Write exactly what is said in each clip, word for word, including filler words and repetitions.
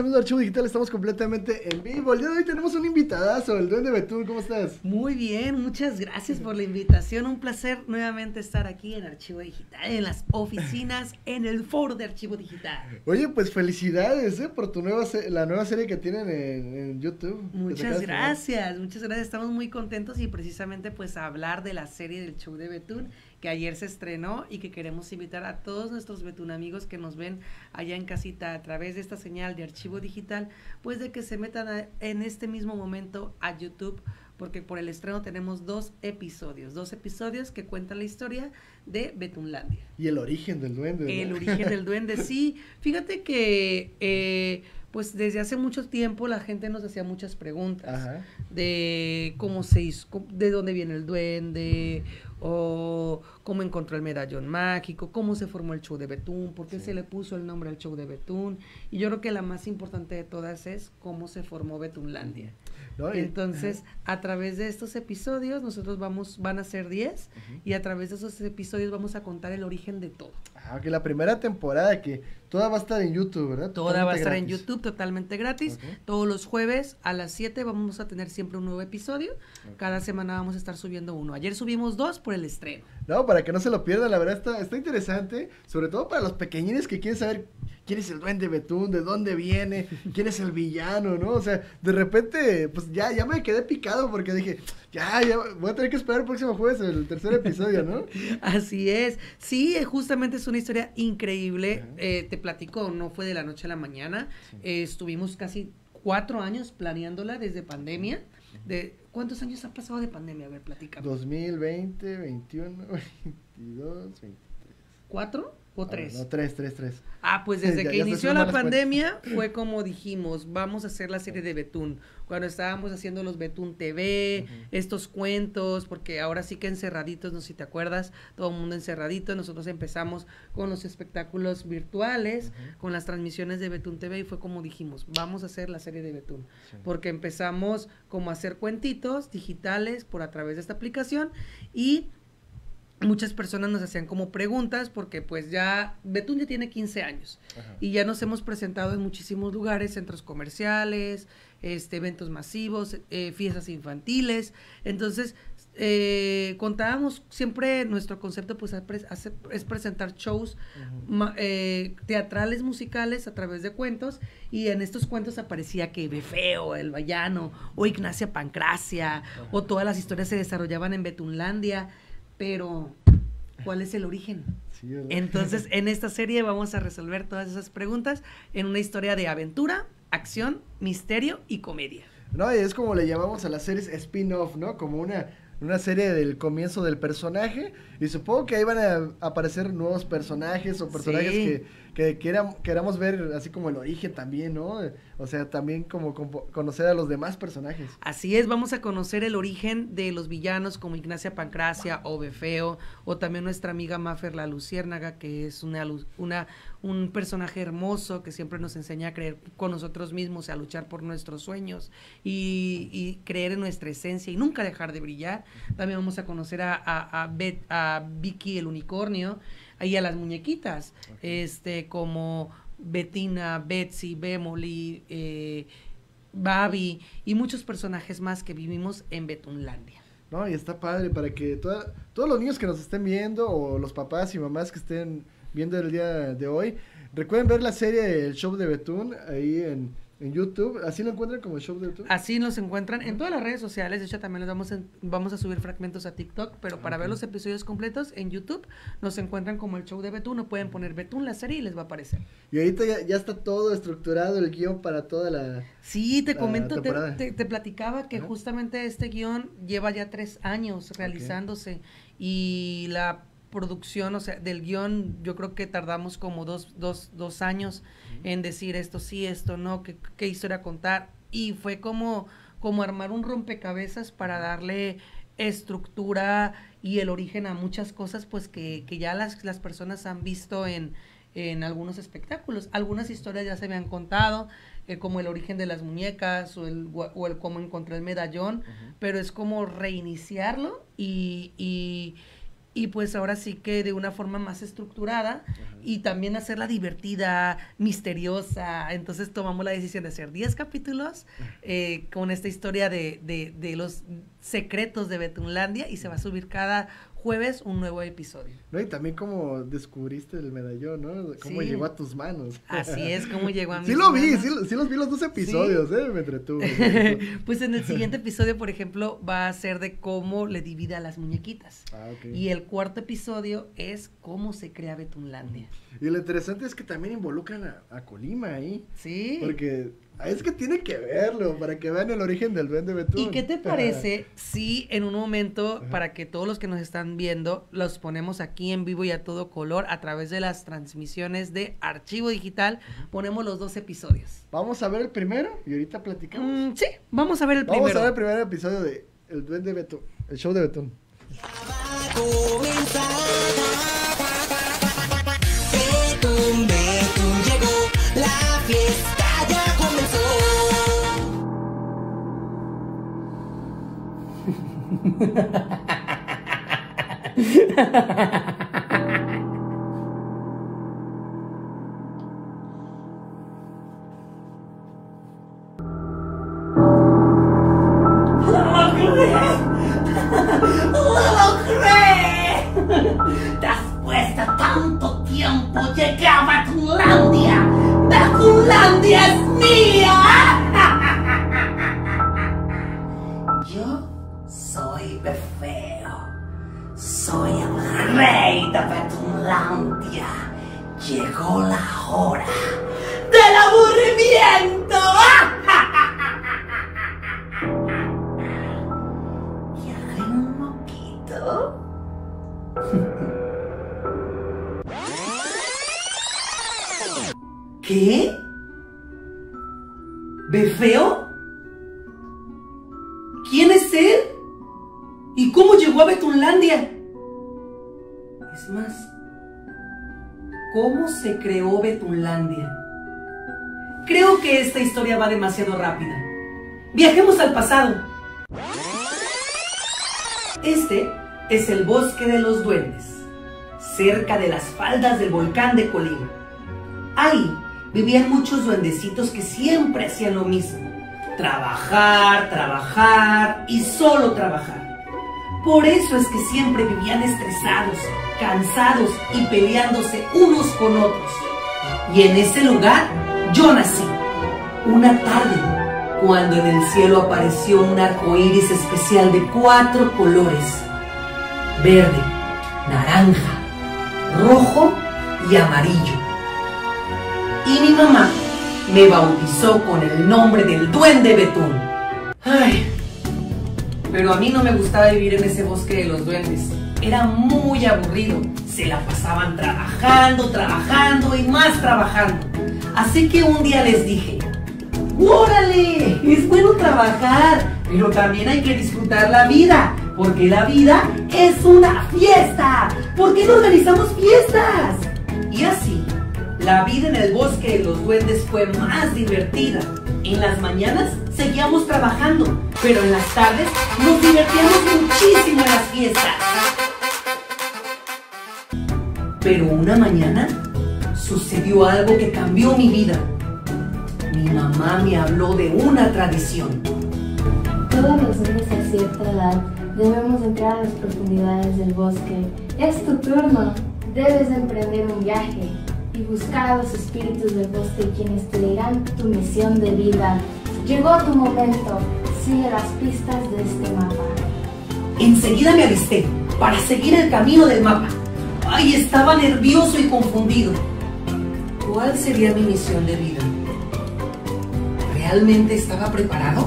amigos de Archivo Digital, estamos completamente en vivo. El día de hoy tenemos un invitadazo, el Duende Betún, ¿cómo estás? Muy bien, muchas gracias por la invitación, un placer nuevamente estar aquí en Archivo Digital, en las oficinas, en el foro de Archivo Digital. Oye, pues felicidades, ¿eh? Por tu nueva, la nueva serie que tienen en, en YouTube. Muchas gracias, muchas gracias, estamos muy contentos y precisamente pues a hablar de la serie del show de Betún, que ayer se estrenó y que queremos invitar a todos nuestros Betún amigos que nos ven allá en casita a través de esta señal de Archivo Digital, pues de que se metan a, en este mismo momento a YouTube, porque por el estreno tenemos dos episodios, dos episodios que cuentan la historia de Betunlandia. Y el origen del duende, ¿no? El origen del duende, sí. Fíjate que eh, pues desde hace mucho tiempo la gente nos hacía muchas preguntas. Ajá. De cómo se hizo, de dónde viene el duende, o cómo encontró el medallón mágico, cómo se formó el show de Betún, por qué sí. se le puso el nombre al show de Betún, y yo creo que la más importante de todas es cómo se formó Betunlandia. No, y, Entonces, ajá. a través de estos episodios, nosotros vamos, van a ser diez, uh-huh. y a través de esos episodios vamos a contar el origen de todo. Ah, que la primera temporada, que toda va a estar en YouTube, ¿verdad? Toda totalmente va a estar gratis. En YouTube, totalmente gratis. Okay. Todos los jueves a las siete vamos a tener siempre un nuevo episodio. Okay. Cada semana vamos a estar subiendo uno. Ayer subimos dos por el estreno. No, para que no se lo pierdan, la verdad está, está interesante, sobre todo para los pequeñines que quieren saber quién es el duende Betún, de dónde viene, quién es el villano, ¿no? O sea, de repente, pues ya, ya me quedé picado porque dije, ya, ya voy a tener que esperar el próximo jueves el tercer episodio, ¿no? Así es, sí, justamente es una historia increíble, uh-huh. eh, te platico, no fue de la noche a la mañana, sí. eh, estuvimos casi cuatro años planeándola desde pandemia. De, ¿cuántos años ha pasado de pandemia? A ver, platícame. dos mil veinte, veintiuno, veintidós, veintitrés. ¿Cuatro o tres? Ah, no, tres, tres, tres. Ah, pues desde ya, que ya inició la pandemia fue como dijimos, vamos a hacer la serie de Betún. Cuando estábamos haciendo los Betún T V, uh-huh. estos cuentos, porque ahora sí que encerraditos, no sé si te acuerdas, todo el mundo encerradito, nosotros empezamos con los espectáculos virtuales, uh-huh. con las transmisiones de Betún T V y fue como dijimos, vamos a hacer la serie de Betún. Sí. Porque empezamos como a hacer cuentitos digitales por a través de esta aplicación y muchas personas nos hacían como preguntas porque pues ya Betún ya tiene quince años. Ajá. Y ya nos hemos presentado en muchísimos lugares, centros comerciales, este, eventos masivos, eh, fiestas infantiles. Entonces eh, contábamos siempre, nuestro concepto pues hace, es presentar shows uh-huh. ma, eh, teatrales, musicales a través de cuentos, y en estos cuentos aparecía que Befeo, el villano, o Ignacia Pancracia, uh-huh. o todas las historias se desarrollaban en Betunlandia. Pero, ¿cuál es el origen? Sí, entonces, en esta serie vamos a resolver todas esas preguntas en una historia de aventura, acción, misterio y comedia. No, y es como le llamamos a las series spin-off, ¿no? Como una, una serie del comienzo del personaje, y supongo que ahí van a aparecer nuevos personajes o personajes sí. que, que queram, queramos ver así como el origen también, ¿no? O sea, también como, como conocer a los demás personajes. Así es, vamos a conocer el origen de los villanos como Ignacia Pancracia o Befeo, o también nuestra amiga Mafer la Luciérnaga, que es una, una un personaje hermoso que siempre nos enseña a creer con nosotros mismos, a luchar por nuestros sueños y, y creer en nuestra esencia y nunca dejar de brillar. También vamos a conocer a, a, a, Bet, a Vicky el unicornio y a las muñequitas, okay. este como Betina, Betsy, Bemoli, eh, Babi y muchos personajes más que vivimos en Betunlandia. No, y está padre para que toda, todos los niños que nos estén viendo o los papás y mamás que estén viendo el día de hoy, recuerden ver la serie El Show de Betún ahí en, en YouTube. ¿Así lo encuentran como El Show de Betún? Así nos encuentran en todas las redes sociales. De hecho, también les vamos, en, vamos a subir fragmentos a TikTok, pero para okay. ver los episodios completos en YouTube nos encuentran como El Show de Betún, o pueden poner Betún la serie y les va a aparecer. Y ahorita ya, ya está todo estructurado el guión para toda la Sí, te la comento, te, te, te platicaba que uh-huh. justamente este guión lleva ya tres años realizándose, okay. y la producción, o sea, del guión, yo creo que tardamos como dos, dos, dos años uh-huh. en decir esto sí, esto no, qué, qué historia contar, y fue como, como armar un rompecabezas para darle estructura y el origen a muchas cosas, pues que, que ya las, las personas han visto en, en algunos espectáculos. Algunas historias ya se me han contado, eh, como el origen de las muñecas, o el, o el cómo encontré el medallón, uh-huh. pero es como reiniciarlo y, y y pues ahora sí que de una forma más estructurada. Ajá. Y también hacerla divertida, misteriosa. Entonces tomamos la decisión de hacer diez capítulos eh, con esta historia de, de, de los secretos de Betunlandia, y se va a subir cada jueves un nuevo episodio. No, y también cómo descubriste el medallón, ¿no? Cómo sí. llegó a tus manos. Así es, cómo llegó a mis Sí lo vi, manos. sí, sí los vi los dos episodios, ¿Sí? ¿eh? Me entretuve. Me entretuve. Pues en el siguiente episodio, por ejemplo, va a ser de cómo le divide a las muñequitas. Ah, okay. Y el cuarto episodio es cómo se crea Betunlandia. Y lo interesante es que también involucran a, a Colima ahí. Sí. Porque es que tienen que verlo para que vean el origen del Duende Betún. ¿Y qué te parece si en un momento, Ajá. para que todos los que nos están viendo, los ponemos aquí en vivo y a todo color a través de las transmisiones de Archivo Digital, Ajá. ponemos los dos episodios? Vamos a ver el primero y ahorita platicamos. Mm, sí, vamos a ver el vamos primero. Vamos a ver el primer episodio de El Duende Betún, el show de Betún. Betún, Betún llegó, la fiesta ya comenzó. Después de tanto tiempo llegué a Betunlandia. ¡Betunlandia es mía! Yo soy Befeo. Soy el rey de Betunlandia. Llegó la hora del aburrimiento. ¿Quieren un moquito? ¿Qué? ¿Befeo? ¿Quién es él? ¿Y cómo llegó a Betunlandia? Es más, ¿cómo se creó Betunlandia? Creo que esta historia va demasiado rápida. Viajemos al pasado. Este es el bosque de los duendes, cerca de las faldas del volcán de Colima. Ahí vivían muchos duendecitos que siempre hacían lo mismo: trabajar, trabajar y solo trabajar. Por eso es que siempre vivían estresados, cansados y peleándose unos con otros. Y en ese lugar yo nací. Una tarde, cuando en el cielo apareció un arco iris especial de cuatro colores: verde, naranja, rojo y amarillo. Y mi mamá me bautizó con el nombre del Duende Betún. Ay, pero a mí no me gustaba vivir en ese bosque de los duendes. Era muy aburrido. Se la pasaban trabajando, trabajando y más trabajando. Así que un día les dije: ¡órale! Es bueno trabajar, pero también hay que disfrutar la vida, porque la vida es una fiesta. ¿Por qué no organizamos fiestas? Y así, la vida en el bosque de los duendes fue más divertida. En las mañanas seguíamos trabajando, pero en las tardes nos divertíamos muchísimo en las fiestas. Pero una mañana sucedió algo que cambió mi vida. Mi mamá me habló de una tradición. Todos los niños a cierta edad debemos entrar a las profundidades del bosque. Es tu turno. Debes emprender un viaje y buscar a los espíritus del bosque, quienes te dirán tu misión de vida. Llegó tu momento. Sigue las pistas de este mapa. Enseguida me alisté para seguir el camino del mapa. Ay, estaba nervioso y confundido. ¿Cuál sería mi misión de vida? ¿Realmente estaba preparado?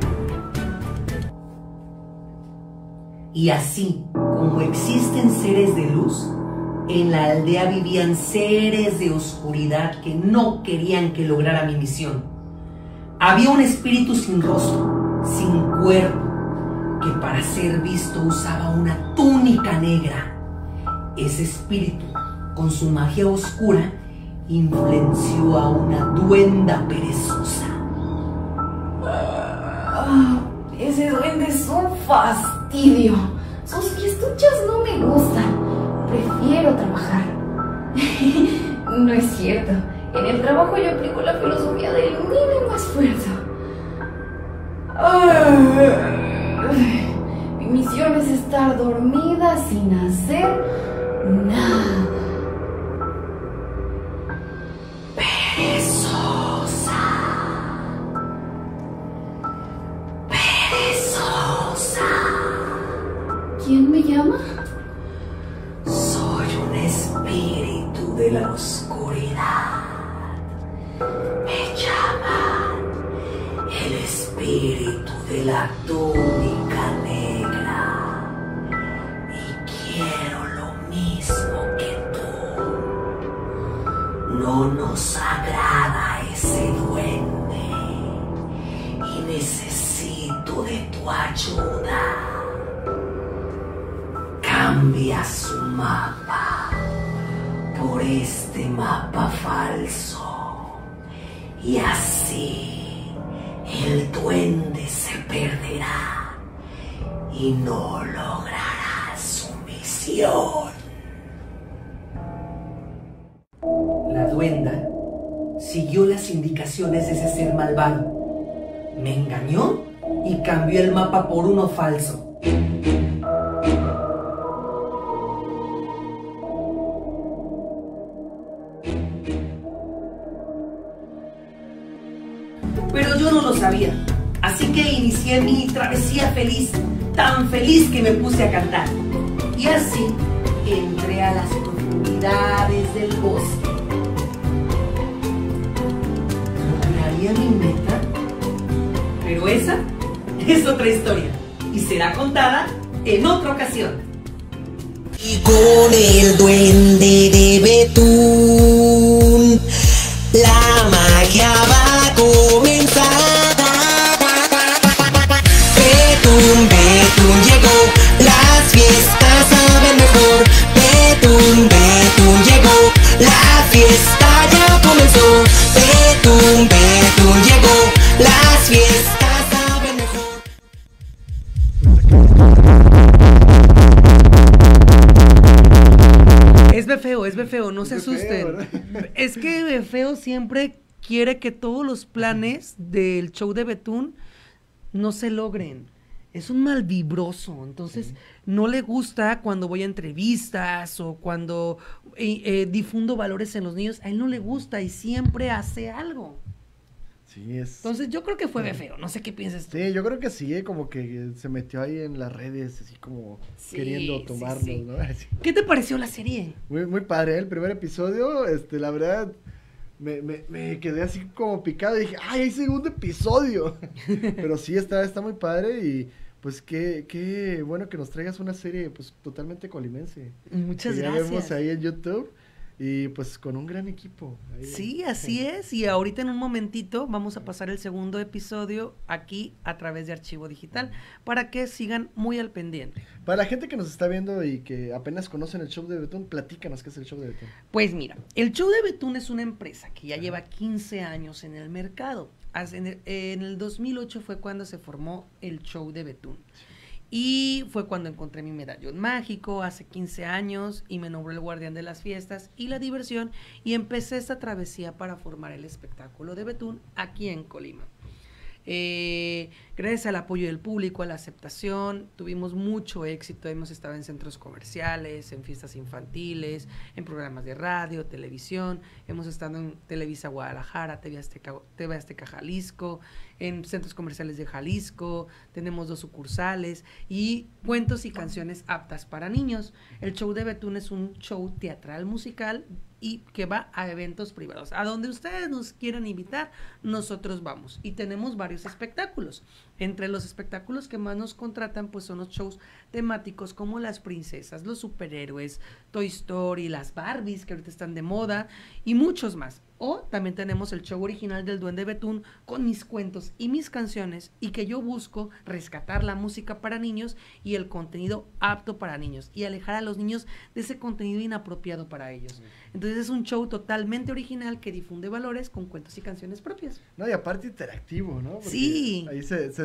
Y así como existen seres de luz, en la aldea vivían seres de oscuridad que no querían que lograra mi misión. Había un espíritu sin rostro, sin cuerpo, que para ser visto usaba una túnica negra. Ese espíritu, con su magia oscura, influenció a una duenda perezosa. Ese duende es un fastidio. Sus fiestuchas no me gustan. prefiero trabajar. No es cierto. En el trabajo yo aplico la filosofía del mínimo esfuerzo. Mi misión es estar dormida sin hacer nada. Perezosa. Perezosa. ¿Quién me llama? Soy un espíritu de la oscuridad. Me llaman el espíritu de la túnica negra. Y quiero lo mismo que tú. No nos agrada ese duende. Y necesito de tu ayuda. Cambia su mapa por este mapa falso y así el duende se perderá y no logrará su misión. La duenda siguió las indicaciones de ese ser malvado. Me engañó y cambió el mapa por uno falso. Pero yo no lo sabía, así que inicié mi travesía feliz, tan feliz que me puse a cantar. Y así entré a las profundidades del bosque. ¿Lograría mi meta? Pero esa es otra historia y será contada en otra ocasión. Y con el duende de Betún, la magia va a comenzar. Betún, Betún llegó, las fiestas saben mejor. Betún, Betún llegó, la fiesta ya comenzó. Betún, Betún llegó, las fiestas saben mejor. Es Befeo, es Befeo, no se asusten. Es que Befeo siempre quiere que todos los planes del show de Betún no se logren. Es un malvibroso, entonces sí. No le gusta cuando voy a entrevistas o cuando eh, eh, difundo valores en los niños, a él no le gusta y siempre hace algo. Sí, es... Entonces yo creo que fue Befeo, no sé qué piensas tú. Sí, yo creo que sí, eh, como que se metió ahí en las redes, así como sí, queriendo tomarnos, sí, sí. ¿no? Así. ¿Qué te pareció la serie? Muy, muy padre, ¿eh? El primer episodio, este, la verdad, me, me, me quedé así como picado y dije, ¡ay, hay segundo episodio! Pero sí, está, está muy padre y pues qué, qué bueno que nos traigas una serie pues totalmente colimense. Muchas que gracias. Ya vemos ahí en YouTube. Y pues con un gran equipo. Ahí. Sí, así es. Y ahorita en un momentito vamos a pasar el segundo episodio aquí a través de Archivo Digital para que sigan muy al pendiente. Para la gente que nos está viendo y que apenas conocen el show de Betún, platícanos qué es el show de Betún. Pues mira, el show de Betún es una empresa que ya lleva quince años en el mercado. En el, en el dos mil ocho fue cuando se formó el show de Betún. Y fue cuando encontré mi medallón mágico hace quince años y me nombró el guardián de las fiestas y la diversión y empecé esta travesía para formar el espectáculo de Betún aquí en Colima. Eh, gracias al apoyo del público, a la aceptación, tuvimos mucho éxito, hemos estado en centros comerciales, en fiestas infantiles, en programas de radio, televisión, hemos estado en Televisa Guadalajara, T V Azteca, T V Azteca Jalisco, en centros comerciales de Jalisco, tenemos dos sucursales y cuentos y canciones aptas para niños. El show de Betún es un show teatral musical y que va a eventos privados. A donde ustedes nos quieran invitar, nosotros vamos. Y tenemos varios espectáculos. Entre los espectáculos que más nos contratan, pues son los shows temáticos como las princesas, los superhéroes, Toy Story, las Barbies, que ahorita están de moda, y muchos más. O también tenemos el show original del Duende Betún con mis cuentos y mis canciones y que yo busco rescatar la música para niños y el contenido apto para niños y alejar a los niños de ese contenido inapropiado para ellos. Entonces es un show totalmente original que difunde valores con cuentos y canciones propias. No, y aparte interactivo, ¿no? Porque sí. Ahí se, se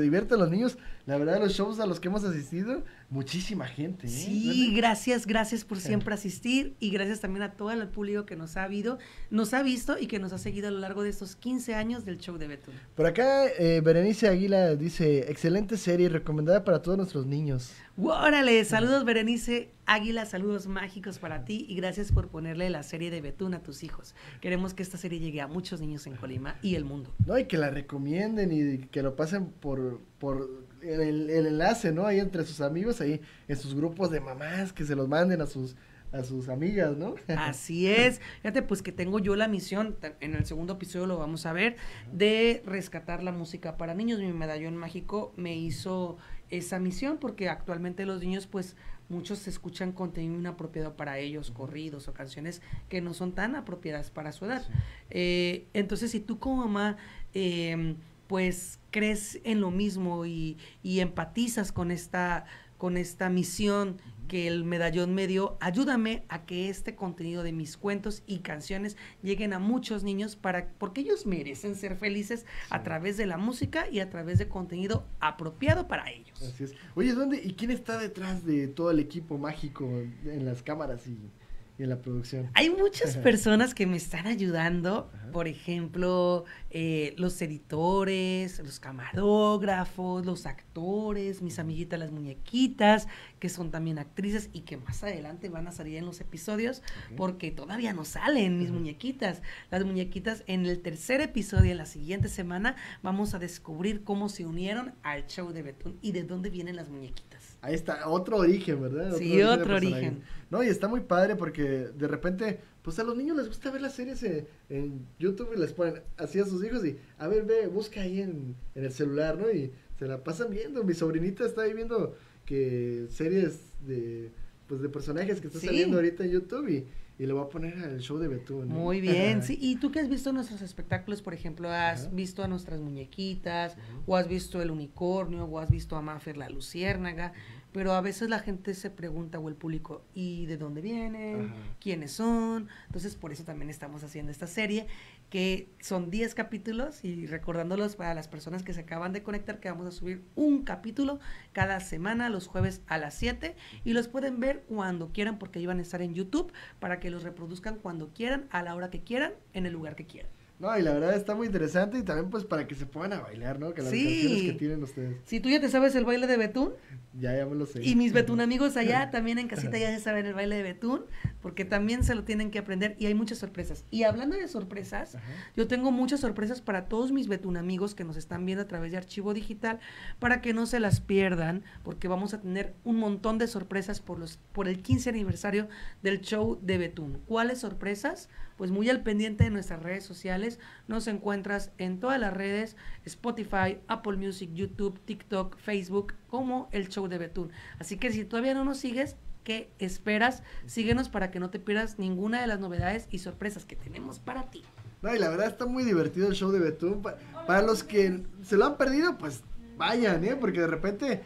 divierten los niños. La verdad, los shows a los que hemos asistido, muchísima gente, ¿eh? Sí, gracias, gracias por siempre asistir y gracias también a todo el público que nos ha habido, nos ha visto y que nos ha seguido a lo largo de estos quince años del show de Betún. Por acá, eh, Berenice Águila dice, excelente serie, recomendada para todos nuestros niños. ¡Órale! Saludos, Berenice Águila, saludos mágicos para ti y gracias por ponerle la serie de Betún a tus hijos. Queremos que esta serie llegue a muchos niños en Colima y el mundo. No, y que la recomienden y que lo pasen por, por el, el enlace, ¿no? Ahí entre sus amigos, ahí en sus grupos de mamás, que se los manden a sus a sus amigas, ¿no? Así es. Fíjate, pues que tengo yo la misión, en el segundo episodio lo vamos a ver, de rescatar la música para niños. Mi medallón mágico me hizo esa misión porque actualmente los niños, pues, muchos escuchan contenido inapropiado para ellos, corridos o canciones que no son tan apropiadas para su edad. Sí. Eh, entonces, si tú como mamá, eh, pues, crees en lo mismo y, y empatizas con esta, con esta misión que el medallón me dio, ayúdame a que este contenido de mis cuentos y canciones lleguen a muchos niños para porque ellos merecen ser felices, sí, a través de la música y a través de contenido apropiado para ellos. Así es. Oye, ¿dónde y quién está detrás de todo el equipo mágico en las cámaras y, y en la producción? Hay muchas personas que me están ayudando. Ajá. Por ejemplo, eh, los editores, los camarógrafos, los actores, mis amiguitas las muñequitas, que son también actrices y que más adelante van a salir en los episodios, okay, porque todavía no salen mis uh-huh. muñequitas. Las muñequitas en el tercer episodio, en la siguiente semana, vamos a descubrir cómo se unieron al show de Betún y de dónde vienen las muñequitas. Ahí está, otro origen, ¿verdad? Otro sí, origen otro origen. No, y está muy padre porque de repente, pues a los niños les gusta ver las series en, en YouTube y les ponen así a sus hijos y, a ver, ve, busca ahí en, en el celular, ¿no? Y se la pasan viendo. Mi sobrinita está ahí viendo que series de, pues de personajes que están sí. saliendo ahorita en YouTube y, y le voy a poner al show de Betún, ¿no? Muy bien, sí. ¿Y tú qué has visto nuestros espectáculos? Por ejemplo, ¿has Ajá. visto a nuestras muñequitas? Ajá. ¿O has visto el unicornio? ¿O has visto a Maffer la luciérnaga? Ajá. Pero a veces la gente se pregunta, o el público, ¿y de dónde vienen? Ajá. ¿Quiénes son? Entonces, por eso también estamos haciendo esta serie, que son diez capítulos, y recordándolos para las personas que se acaban de conectar, que vamos a subir un capítulo cada semana, los jueves a las siete, y los pueden ver cuando quieran, porque ahí van a estar en YouTube, para que los reproduzcan cuando quieran, a la hora que quieran, en el lugar que quieran. No, y la verdad está muy interesante y también pues para que se pongan a bailar, ¿no? Que las sí. canciones que tienen ustedes. Si tú ya te sabes el baile de Betún. Ya, ya me lo sé. Y mis Betún amigos allá también en casita ya se saben el baile de Betún, porque también se lo tienen que aprender y hay muchas sorpresas. Y hablando de sorpresas, Ajá. yo tengo muchas sorpresas para todos mis Betún amigos que nos están viendo a través de Archivo Digital, para que no se las pierdan, porque vamos a tener un montón de sorpresas por los por el quince aniversario del show de Betún. ¿Cuáles sorpresas? Pues muy al pendiente de nuestras redes sociales. Nos encuentras en todas las redes, Spotify, Apple Music, YouTube, TikTok, Facebook, como el show de Betún. Así que si todavía no nos sigues, ¿qué esperas? Síguenos para que no te pierdas ninguna de las novedades y sorpresas que tenemos para ti. No, y la verdad está muy divertido el show de Betún. Pa- para los que se lo han perdido, pues vayan, ¿eh? Porque de repente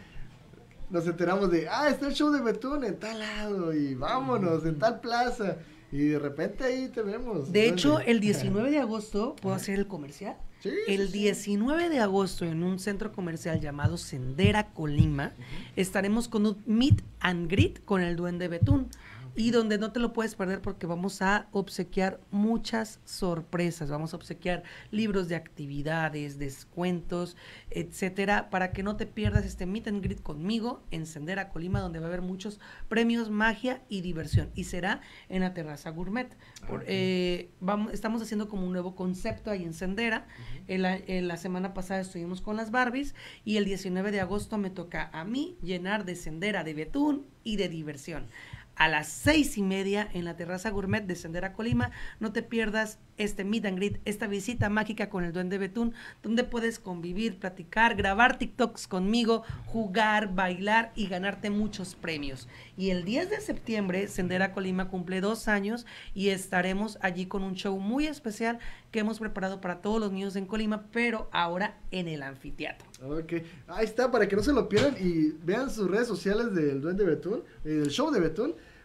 nos enteramos de, ah, está el show de Betún en tal lado y vámonos, en tal plaza. Y de repente ahí te vemos. De hecho, el diecinueve de agosto, ¿puedo hacer el comercial? Sí, el sí, diecinueve de agosto, en un centro comercial llamado Sendera Colima, uh-huh. estaremos con un meet and greet con el Duende Betún. Y donde no te lo puedes perder porque vamos a obsequiar muchas sorpresas, vamos a obsequiar libros de actividades, descuentos, etcétera, para que no te pierdas este meet and greet conmigo en Sendera Colima, donde va a haber muchos premios, magia y diversión, y será en la terraza gourmet. Por, eh, vamos, estamos haciendo como un nuevo concepto ahí en Sendera. Uh-huh. en, la, en la semana pasada estuvimos con las Barbies y el diecinueve de agosto me toca a mí llenar de Sendera de Betún y de diversión. A las seis y media en la terraza gourmet de Sendera Colima. No te pierdas este meet and greet, esta visita mágica con el Duende Betún, donde puedes convivir, platicar, grabar TikToks conmigo, jugar, bailar y ganarte muchos premios. Y el diez de septiembre, Sendera Colima cumple dos años y estaremos allí con un show muy especial que hemos preparado para todos los niños en Colima, pero ahora en el anfiteatro. Ok, ahí está, para que no se lo pierdan y vean sus redes sociales del Duende Betún, eh, del show de Betún,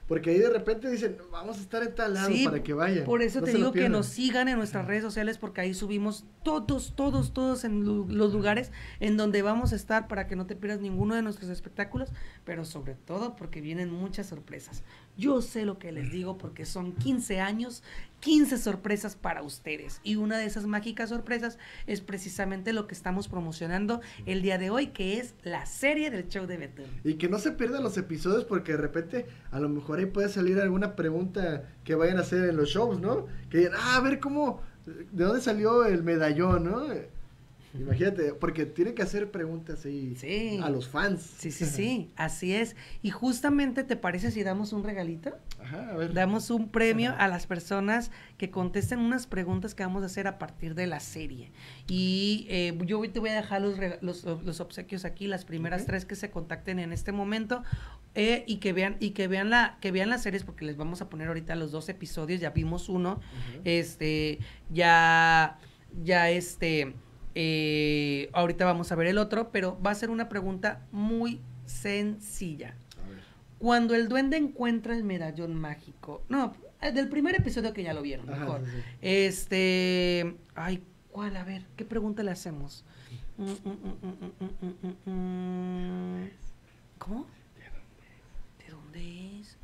porque ahí de repente dicen, vamos a estar en tal lado, sí, para que vayan. Por eso no te digo que nos sigan en nuestras redes sociales, porque ahí subimos todos, todos, todos en los lugares en donde vamos a estar, para que no te pierdas ninguno de nuestros espectáculos, pero sobre todo porque vienen muchas sorpresas. Yo sé lo que les digo, porque son quince años, quince sorpresas para ustedes, y una de esas mágicas sorpresas es precisamente lo que estamos promocionando el día de hoy, que es la serie del show de Betún. Y que no se pierdan los episodios, porque de repente a lo mejor ahí puede salir alguna pregunta que vayan a hacer en los shows, ¿no? Que digan, ah, a ver cómo, de dónde salió el medallón, ¿no? Imagínate, porque tiene que hacer preguntas ahí, sí, a los fans. Sí, sí, sí, así es. Y justamente, ¿te parece si damos un regalito? Ajá, a ver. Damos un premio Ajá. a las personas que contesten unas preguntas que vamos a hacer a partir de la serie. Y eh, yo te voy a dejar los, los, los obsequios aquí, las primeras okay. tres que se contacten en este momento, eh, y que vean, y que vean la, que vean las series, porque les vamos a poner ahorita los dos episodios, ya vimos uno, uh-huh. este, ya, ya este... Eh, ahorita vamos a ver el otro, pero va a ser una pregunta muy sencilla. Cuando el duende encuentra el medallón mágico, no, del primer episodio que ya lo vieron, Ajá, mejor. Sí, sí. Este, ay, ¿cuál? A ver, ¿qué pregunta le hacemos? Mm, mm, mm, mm, mm, mm, ¿Cómo? ¿De dónde es?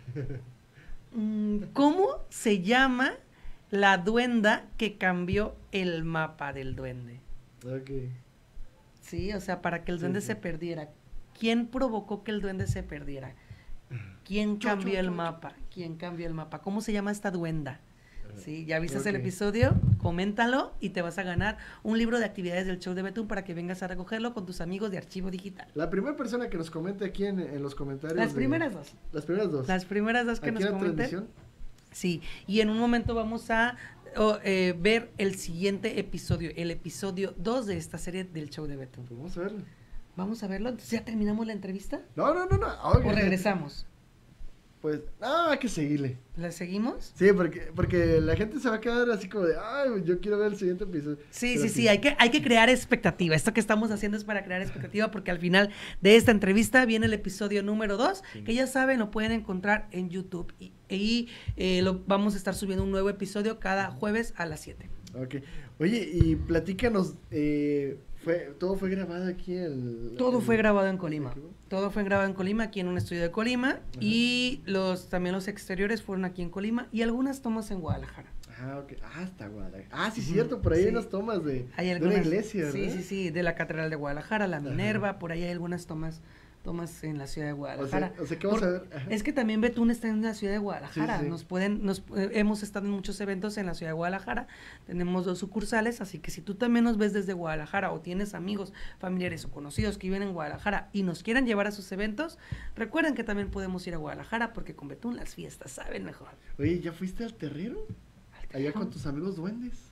mm, ¿Cómo se llama la duenda que cambió el mapa del duende? Okay. Sí, o sea, para que el duende sí, sí. se perdiera. ¿Quién provocó que el duende se perdiera? ¿Quién cambió el mapa? ¿Quién cambió el mapa? ¿Cómo se llama esta duenda? Sí, ¿ya viste okay. el episodio? Coméntalo y te vas a ganar un libro de actividades del show de Betún para que vengas a recogerlo con tus amigos de Archivo Digital. La primera persona que nos comente aquí en, en los comentarios. Las de... primeras dos. Las primeras dos. Las primeras dos que ¿Aquí nos comenten. Transmisión? Sí, y en un momento vamos a o, eh, ver el siguiente episodio, el episodio dos de esta serie del show de Betún. Pues vamos a verlo. Vamos a verlo. Entonces, ¿ya terminamos la entrevista? No, no, no, no. Okay. ¿O regresamos? Pues, ah, hay que seguirle. ¿La seguimos? Sí, porque, porque la gente se va a quedar así como de, ay, yo quiero ver el siguiente episodio. Sí, sí, sí, sí, hay que, hay que crear expectativa. Esto que estamos haciendo es para crear expectativa, porque al final de esta entrevista viene el episodio número dos, sí. que ya saben, lo pueden encontrar en YouTube. Y, y eh, lo, vamos a estar subiendo un nuevo episodio cada jueves a las siete. Ok. Oye, y platícanos, eh... Fue, todo fue grabado aquí en... Todo fue grabado en Colima. Todo fue grabado en Colima, aquí en un estudio de Colima. Ajá. Y los también los exteriores fueron aquí en Colima y algunas tomas en Guadalajara. Ah, ok. Ah, hasta Guadalajara. Ah, sí, uh-huh. cierto, por ahí sí. hay unas tomas de, hay algunas, de una iglesia, ¿verdad? Sí, sí, sí, de la Catedral de Guadalajara, la Minerva, Ajá. por ahí hay algunas tomas tomas en la ciudad de Guadalajara. O sea, o sea ¿qué vamos por, a ver? Ajá. Es que también Betún está en la ciudad de Guadalajara. Sí, sí. Nos pueden, nos eh, hemos estado en muchos eventos en la ciudad de Guadalajara. Tenemos dos sucursales, así que si tú también nos ves desde Guadalajara o tienes amigos, familiares o conocidos que viven en Guadalajara y nos quieran llevar a sus eventos, recuerden que también podemos ir a Guadalajara, porque con Betún las fiestas saben mejor. Oye, ¿ya fuiste al terrero? ¿Al terrero? Allá con tus amigos duendes.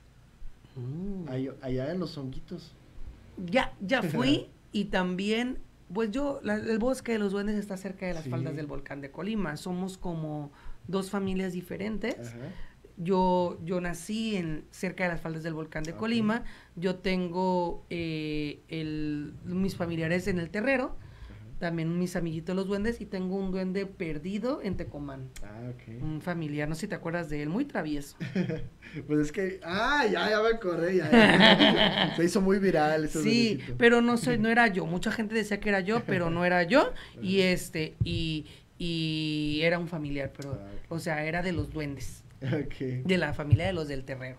Mm. Allá, allá en los honguitos. Ya, ya fui y también... Pues yo, la, el bosque de los duendes está cerca de las sí. faldas del volcán de Colima. Somos como dos familias diferentes. Ajá. Yo, yo nací en cerca de las faldas del volcán de okay. Colima. Yo tengo eh, el, mis familiares en el Terrero. También mis amiguitos los duendes, y tengo un duende perdido en Tecomán. Ah, ok. Un familiar, no sé si te acuerdas de él, muy travieso. Pues es que, ah, ya, ya me acordé, ya, ya. Se hizo muy viral. Sí, duendecito. Pero no soy, no era yo. Mucha gente decía que era yo, pero no era yo. Y este, y, y era un familiar, pero, ah, okay. o sea, era de los duendes. Okay. De la familia de los del Terrero.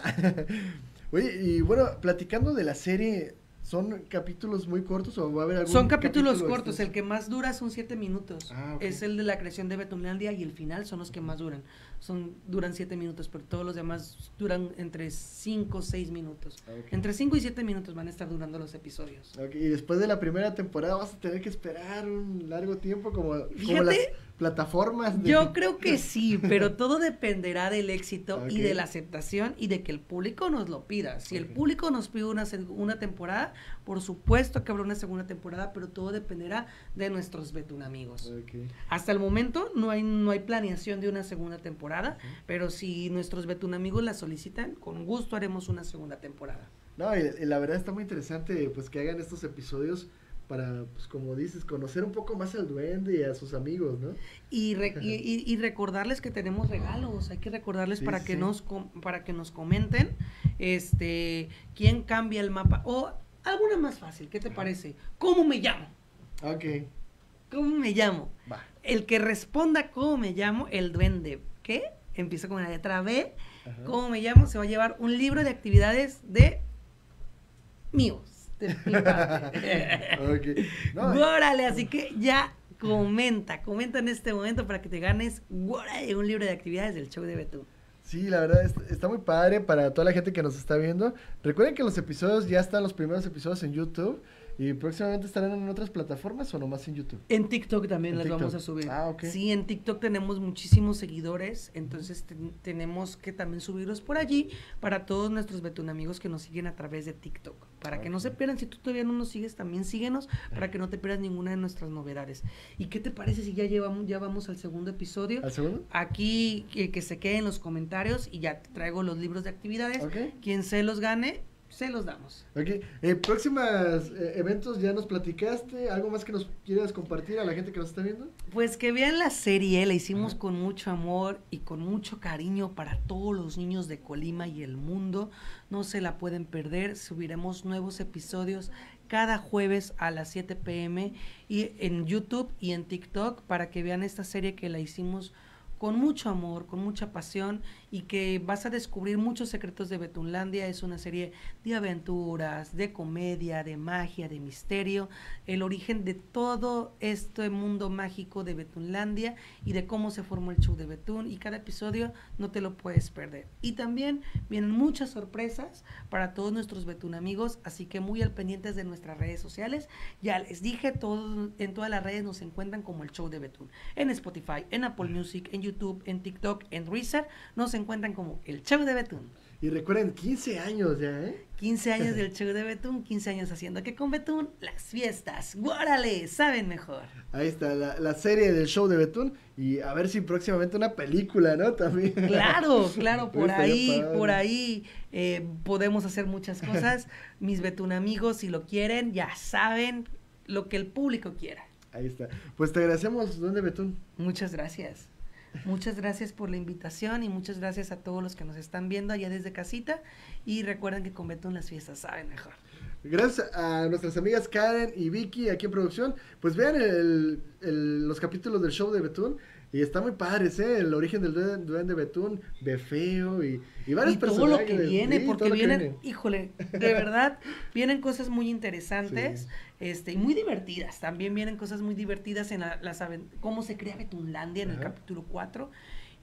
Oye, y bueno, platicando de la serie, ¿son capítulos muy cortos o va a haber algún Son capítulos capítulo cortos, extenso? El que más dura son siete minutos. Ah, okay. Es el de la creación de Betunlandia, y el final son los que más duran. Son duran siete minutos, pero todos los demás duran entre cinco o seis minutos. Okay. Entre cinco y siete minutos van a estar durando los episodios. Okay. Y después de la primera temporada vas a tener que esperar un largo tiempo como, como las plataformas. De... Yo creo que sí, pero todo dependerá del éxito okay. y de la aceptación y de que el público nos lo pida. Si okay. el público nos pide una, una temporada, por supuesto que habrá una segunda temporada, pero todo dependerá de nuestros Betún amigos. Okay. Hasta el momento no hay, no hay planeación de una segunda temporada, uh-huh. pero si nuestros Betún amigos la solicitan, con gusto haremos una segunda temporada. No, y, y la verdad está muy interesante pues que hagan estos episodios para, pues como dices, conocer un poco más al duende y a sus amigos, ¿no? Y, re, y, y, y recordarles que tenemos regalos, hay que recordarles sí, para sí. que nos para que nos comenten este quién cambia el mapa, o alguna más fácil, ¿qué te parece? ¿Cómo me llamo? Ok. ¿Cómo me llamo? Va. El que responda cómo me llamo, el duende, ¿qué? Empieza con la letra B, ajá. ¿Cómo me llamo? Se va a llevar un libro de actividades de míos. Okay. No, ¡Órale! Así que ya comenta, comenta en este momento para que te ganes ¡órale! Un libro de actividades del show de Betún. Sí, la verdad está muy padre para toda la gente que nos está viendo. Recuerden que los episodios ya están, los primeros episodios en YouTube. ¿Y próximamente estarán en otras plataformas o nomás en YouTube? En TikTok también las vamos a subir. Ah, ok. Sí, en TikTok tenemos muchísimos seguidores, entonces te, tenemos que también subirlos por allí para todos nuestros Betún amigos que nos siguen a través de TikTok. Para okay. que no se pierdan, si tú todavía no nos sigues, también síguenos para que no te pierdas ninguna de nuestras novedades. ¿Y qué te parece si ya llevamos, ya vamos al segundo episodio? ¿Al segundo? Aquí, que, que se quede en los comentarios y ya te traigo los libros de actividades. Okay. Quien se los gane, se los damos. Ok, eh, próximas eh, eventos ya nos platicaste, ¿algo más que nos quieras compartir a la gente que nos está viendo? Pues que vean la serie, la hicimos Ajá. con mucho amor y con mucho cariño para todos los niños de Colima y el mundo, no se la pueden perder, subiremos nuevos episodios cada jueves a las siete pe eme y en YouTube y en TikTok para que vean esta serie que la hicimos con mucho amor, con mucha pasión y que vas a descubrir muchos secretos de Betunlandia. Es una serie de aventuras, de comedia, de magia, de misterio, el origen de todo este mundo mágico de Betunlandia y de cómo se formó el show de Betún, y cada episodio no te lo puedes perder. Y también vienen muchas sorpresas para todos nuestros Betún amigos, así que muy al pendientes de nuestras redes sociales. Ya les dije, todo, en todas las redes nos encuentran como el show de Betún, en Spotify, en Apple Music, en YouTube, YouTube, en TikTok, en Reezer, nos encuentran como el show de Betún. Y recuerden, quince años ya, ¿eh? quince años del show de Betún, quince años haciendo que con Betún las fiestas, ¡guárale! Saben mejor. Ahí está, la, la serie del show de Betún, y a ver si próximamente una película, ¿no? También. Claro, claro, por ahí, por ahí eh, podemos hacer muchas cosas. Mis Betún amigos, si lo quieren, ya saben lo que el público quiera. Ahí está. Pues te agradecemos, ¿dónde Betún? Muchas gracias. Muchas gracias por la invitación y muchas gracias a todos los que nos están viendo allá desde casita, y recuerden que con Betún las fiestas saben mejor. Gracias a nuestras amigas Karen y Vicky aquí en producción. Pues vean el, el, los capítulos del show de Betún y están muy padres, ¿eh? El origen del duende, duende Betún, Befeo y, y varios y todo personajes. Todo lo que viene, sí, porque vienen, viene. híjole, de verdad, vienen cosas muy interesantes. Sí. Este, y muy divertidas, también vienen cosas muy divertidas en la, las cómo se crea Betunlandia en Ajá. el capítulo cuatro,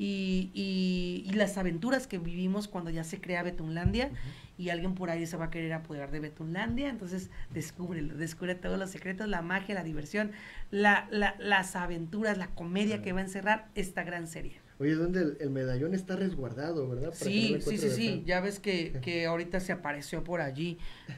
y, y, y las aventuras que vivimos cuando ya se crea Betunlandia, uh-huh. y alguien por ahí se va a querer apoderar de Betunlandia, entonces descúbrelo, descubre todos los secretos, la magia, la diversión, la, la, las aventuras, la comedia uh-huh. que va a encerrar esta gran serie. Oye, donde el, el medallón está resguardado, ¿verdad? Para sí, sí, sí, sí, ya ves que, que ahorita se apareció por allí,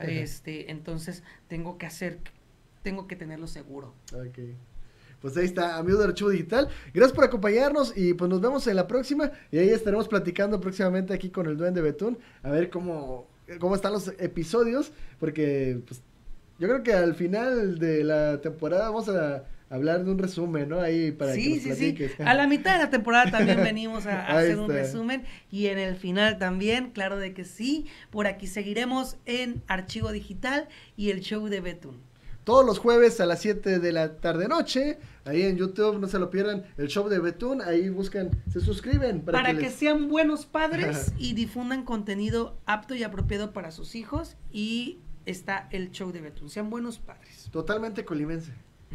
este, entonces tengo que hacer, tengo que tenerlo seguro. Ok, pues ahí está, amigos del Archivo Digital, gracias por acompañarnos y pues nos vemos en la próxima, y ahí estaremos platicando próximamente aquí con el Duende Betún, a ver cómo, cómo están los episodios, porque pues yo creo que al final de la temporada vamos a hablar de un resumen, ¿no? Ahí para sí, que nos sí, platiques. Sí, a la mitad de la temporada también venimos a, a hacer un resumen, y en el final también, claro de que sí, por aquí seguiremos en Archivo Digital y el show de Betún. Todos los jueves a las siete de la tarde noche, ahí en YouTube, no se lo pierdan, el show de Betún, ahí buscan, se suscriben. Para, para que, que les... sean buenos padres y difundan contenido apto y apropiado para sus hijos, y está el show de Betún, sean buenos padres. Totalmente colimense.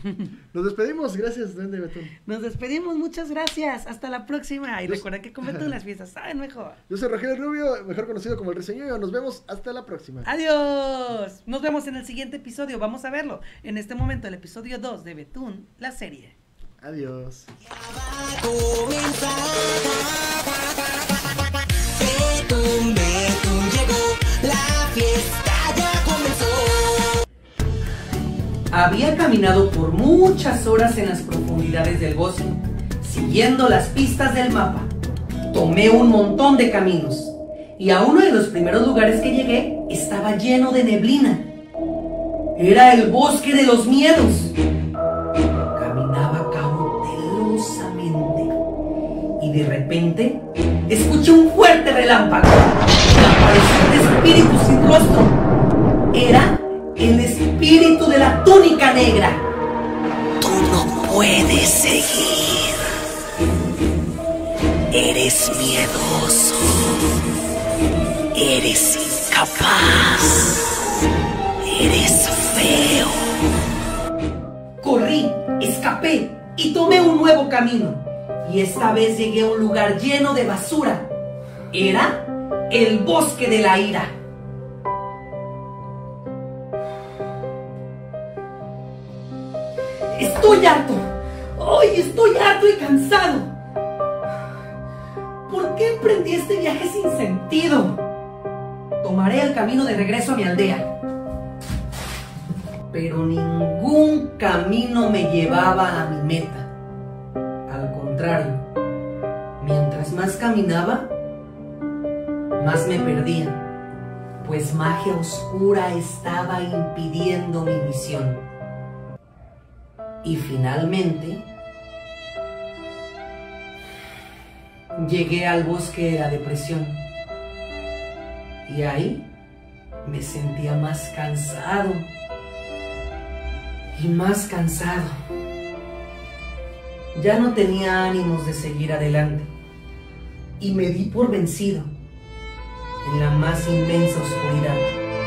Nos despedimos, gracias, Duende Betún. Nos despedimos, muchas gracias, hasta la próxima, y Yo... recuerda que con Betún las fiestas saben mejor. Yo soy Rogelio Rubio, mejor conocido como el Reseñuyo, nos vemos hasta la próxima. Adiós, nos vemos en el siguiente episodio, vamos a verlo, en este momento el episodio dos de Betún, la serie. Adiós. Betún, Betún llegó, la fiesta ya comenzó. Había caminado por muchas horas en las profundidades del bosque, siguiendo las pistas del mapa. Tomé un montón de caminos, y a uno de los primeros lugares que llegué estaba lleno de neblina. Era el bosque de los miedos. Caminaba cautelosamente y de repente escuché un fuerte relámpago y apareció un espíritu sin rostro. Era el espíritu de la túnica negra. Tú no puedes seguir. Eres miedoso. Eres incapaz. Eres feo. Corrí, escapé y tomé un nuevo camino. Y esta vez llegué a un lugar lleno de basura. Era el bosque de la ira. Estoy harto. Hoy estoy harto y cansado. ¿Por qué emprendí este viaje sin sentido? Tomaré el camino de regreso a mi aldea. Pero ningún camino me llevaba a mi meta. Al contrario, mientras más caminaba, más me perdía, pues magia oscura estaba impidiendo mi misión. Y finalmente, llegué al bosque de la depresión. Y ahí me sentía más cansado. Y más cansado. Ya no tenía ánimos de seguir adelante. Y me di por vencido en la más inmensa oscuridad.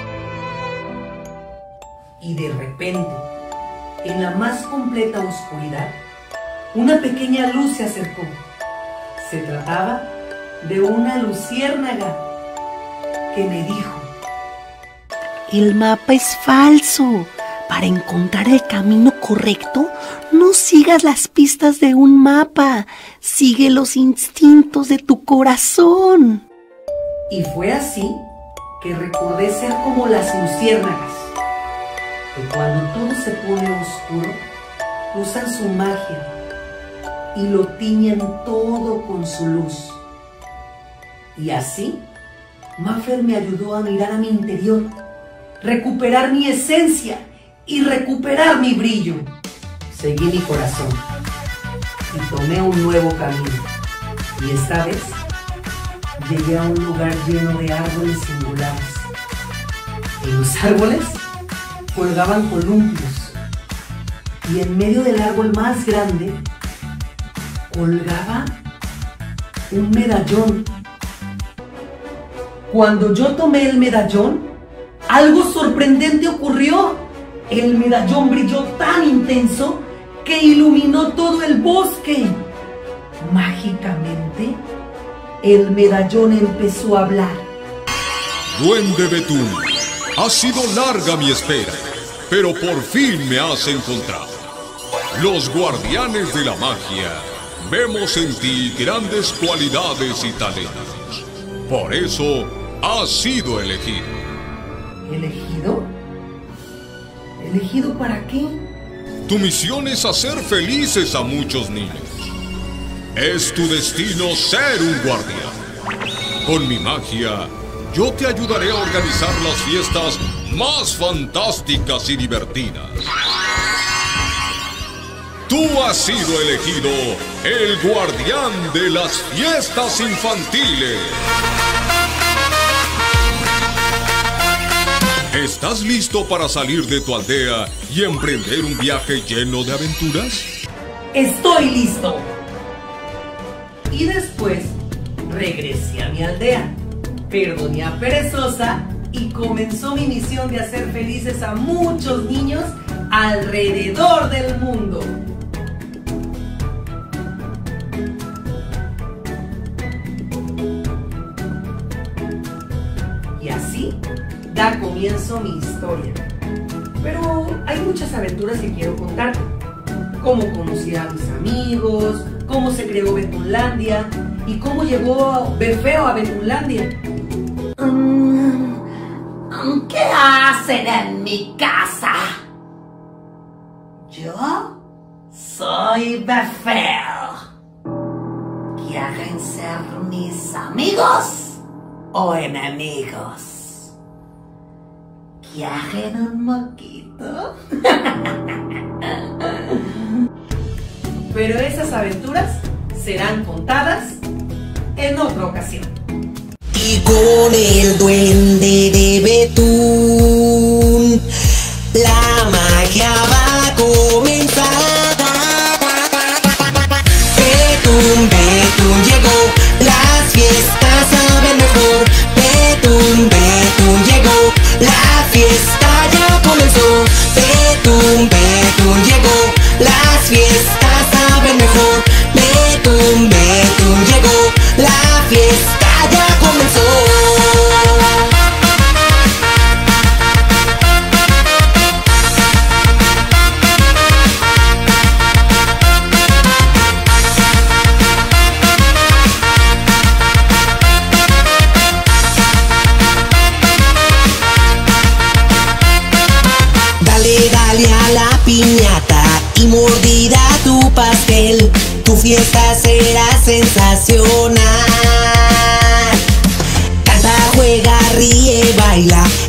Y de repente, en la más completa oscuridad, una pequeña luz se acercó. Se trataba de una luciérnaga que me dijo: el mapa es falso. Para encontrar el camino correcto, no sigas las pistas de un mapa. Sigue los instintos de tu corazón. Y fue así que recordé ser como las luciérnagas, que cuando todo se pone oscuro, usan su magia y lo tiñen todo con su luz. Y así, Maffer me ayudó a mirar a mi interior, recuperar mi esencia y recuperar mi brillo. Seguí mi corazón y tomé un nuevo camino. Y esta vez llegué a un lugar lleno de árboles singulares. En los árboles colgaban columpios y en medio del árbol más grande colgaba un medallón. Cuando yo tomé el medallón, algo sorprendente ocurrió. El medallón brilló tan intenso que iluminó todo el bosque. Mágicamente, el medallón empezó a hablar. Duende Betún, ha sido larga mi espera, pero por fin me has encontrado. Los guardianes de la magia vemos en ti grandes cualidades y talentos. Por eso has sido elegido. ¿Elegido? ¿Elegido para qué? Tu misión es hacer felices a muchos niños. Es tu destino ser un guardián. Con mi magia, yo te ayudaré a organizar las fiestas más fantásticas y divertidas. Tú has sido elegido el guardián de las fiestas infantiles. ¿Estás listo para salir de tu aldea y emprender un viaje lleno de aventuras? ¡Estoy listo! Y después regresé a mi aldea, perdoné a Perezosa y comenzó mi misión de hacer felices a muchos niños alrededor del mundo. Y así da comienzo mi historia. Pero hay muchas aventuras que quiero contarte. Cómo conocí a mis amigos, cómo se creó Betunlandia y cómo llegó Befeo a Betunlandia. Um, ¿Qué hacen en mi casa? Yo soy Befeo. ¿Quieren ser mis amigos o enemigos? Viaje de un moquito. Pero esas aventuras serán contadas en otra ocasión. Y con el duende de Betún, la magia va a comenzar. Betún, Betún llegó, las fiestas saben mejor. Betún, Betún llegó, la fiesta ya comenzó. Betún, Betún llegó, las fiestas saben mejor. Betún, Betún llegó, la fiesta ya comenzó. Dale, dale a la piñata y mordida tu pastel. Tu fiesta será sensacional. Canta, juega, ríe, baila